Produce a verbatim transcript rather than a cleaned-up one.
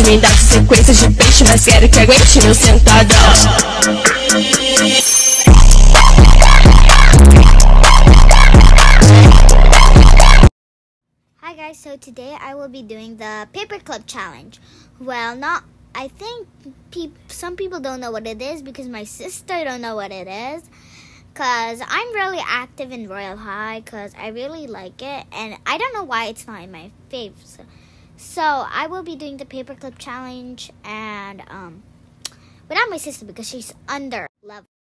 pode me dar sequência de peixe, mas quero que aguente meu sentadão. Hi guys, so today I will be doing the paperclip challenge. Well, not, I think pe some people don't know what it is because my sister don't know what it is. Because I'm really active in Royale High because I really like it. And I don't know why it's not in my faves. So I will be doing the paperclip challenge and um, without my sister because she's under level.